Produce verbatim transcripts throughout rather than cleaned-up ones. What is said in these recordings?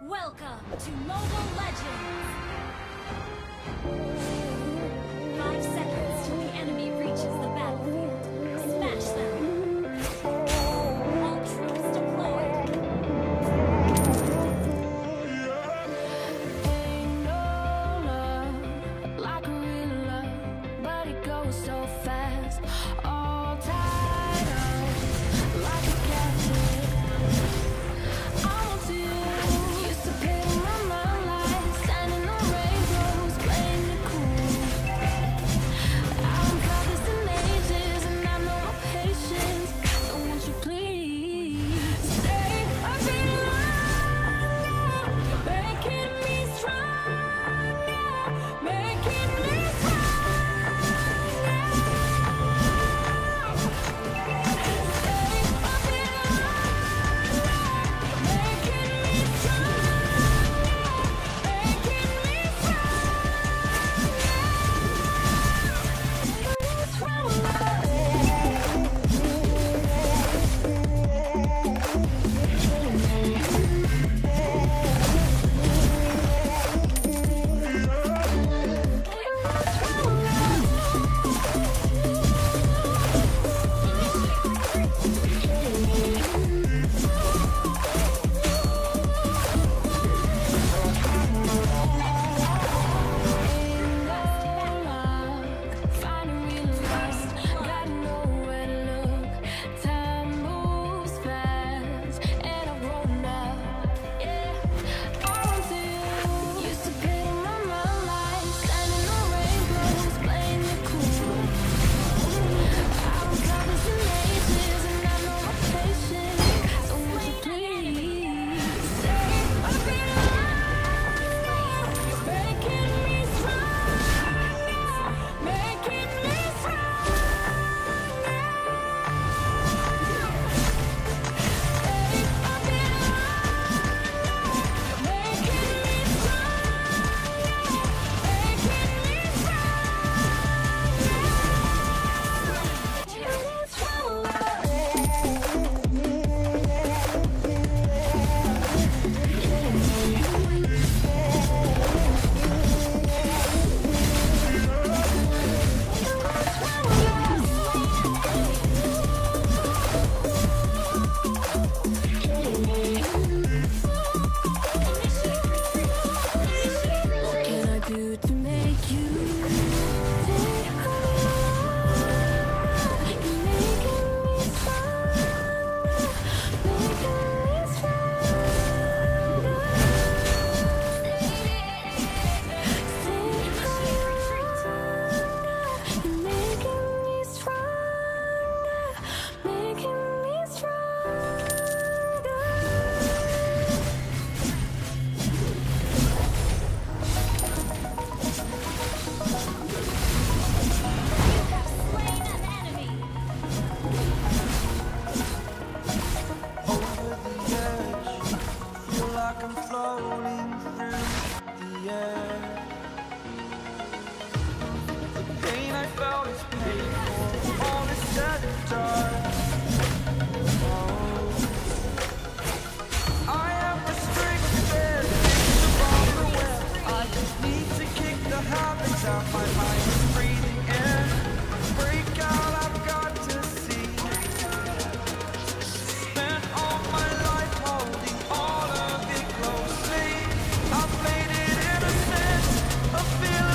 Welcome to Mobile Legends! Five seconds till the enemy reaches the battlefield. Smash them! All troops deployed! Ain't no love like a real love, but it goes so fast. All tied up like a captive. I want you. Used to pay my mind like standing on rainbows, playing it cool. I'm promised in ages, and I know my patience. So won't you please stay a bit longer, making me stronger, making me stronger. Stay a bit longer, making me stronger, making me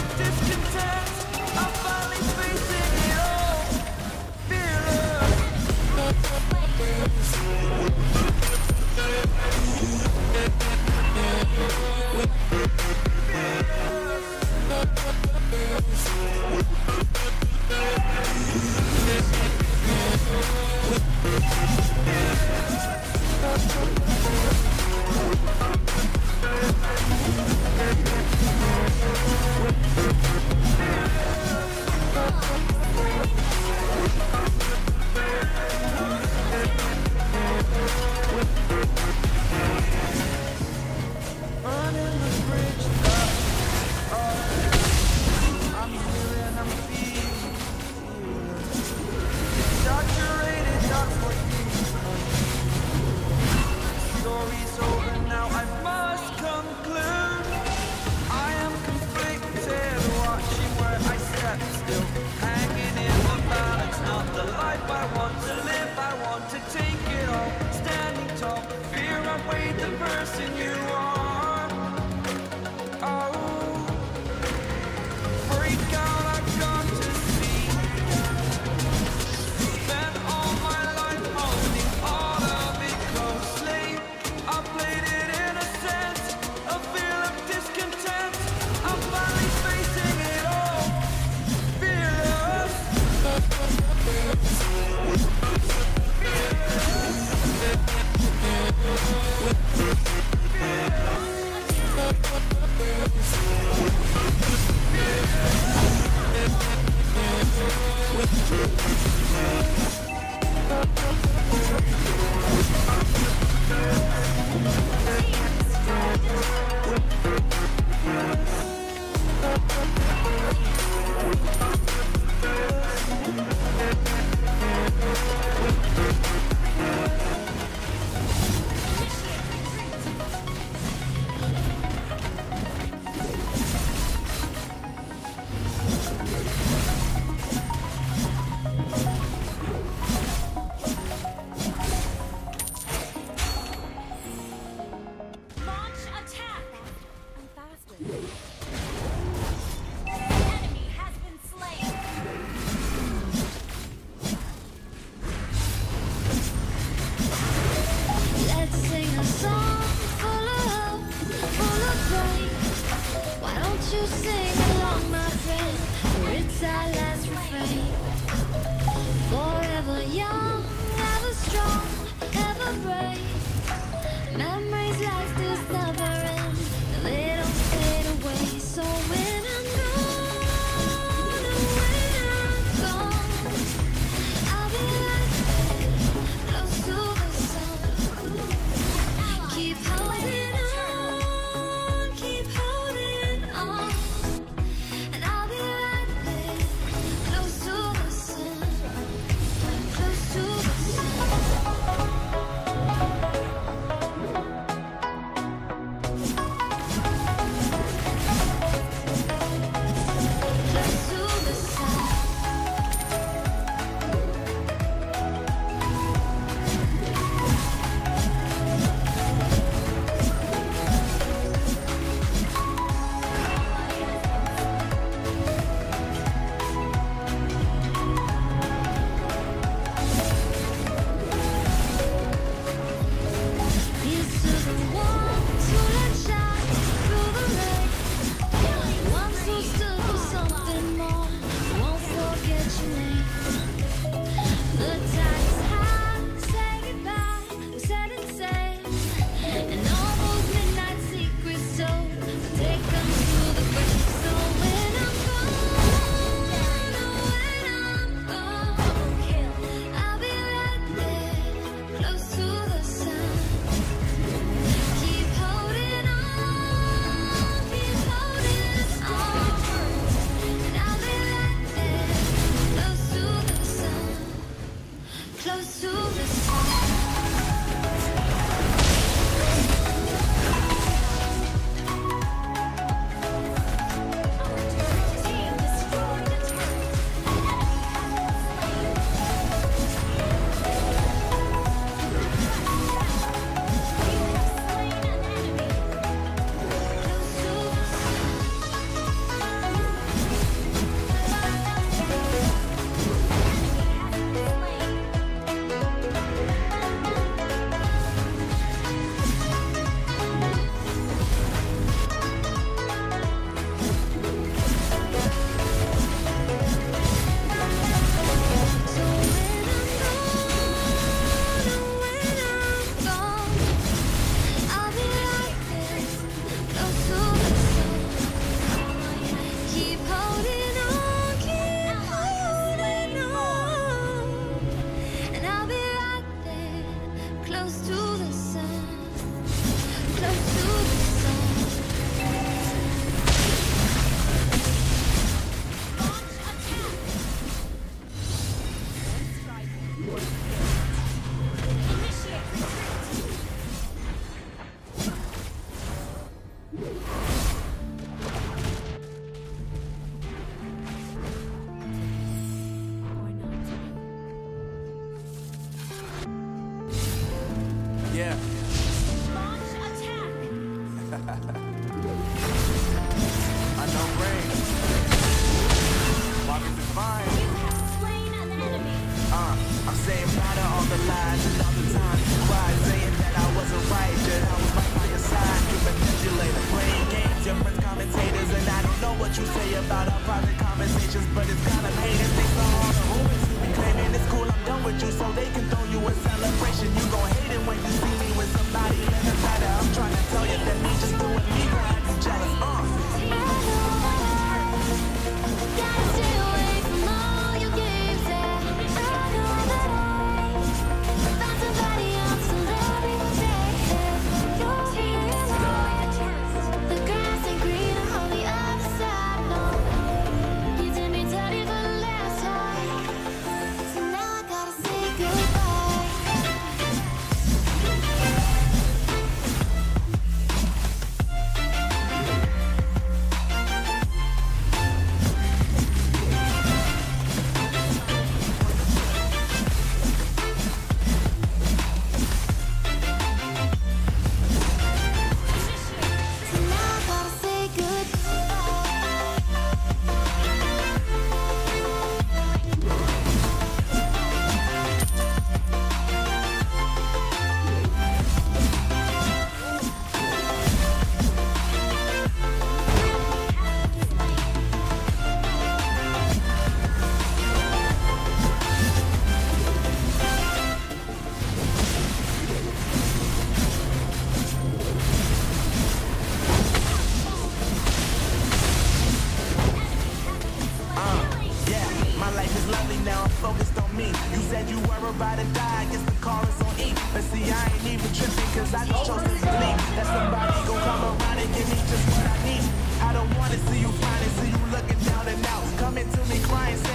Discontent, I'm finally facing it all. Fearless. close to the sun. Yeah. Launch attack. I know brain. Walking through fine. You have slain an enemy. Uh, I'm saying bye to all the lies and all the times you cried, saying that I wasn't right, that I was right by your side. You manipulate, playing games, your friends commentators, and I don't know what you say about our private conversations, but it's kind of heinous. Things are all the rumors you be claiming it's cool. I'm done with you, so they can throw you a celebration. You gon' hate it when you see me with somebody living better. I'm trying to tell you that me just doing me gon' have you jealous. Uh. Gotta stay away from all your games, and I know that I found somebody else to love every day. Your tears, the grass ain't greener on the other side. No, you did me dirty for the last time, so now I gotta say goodbye. So now I gotta say Yeah, my life is lovely now, I'm focused on me. You said you were about to die, I guess the car is on E. But see, I ain't even tripping, cause I just chose to believe that somebody gon' come around and give me just what I need. I don't wanna see you crying, see you looking down and out, coming to me crying, saying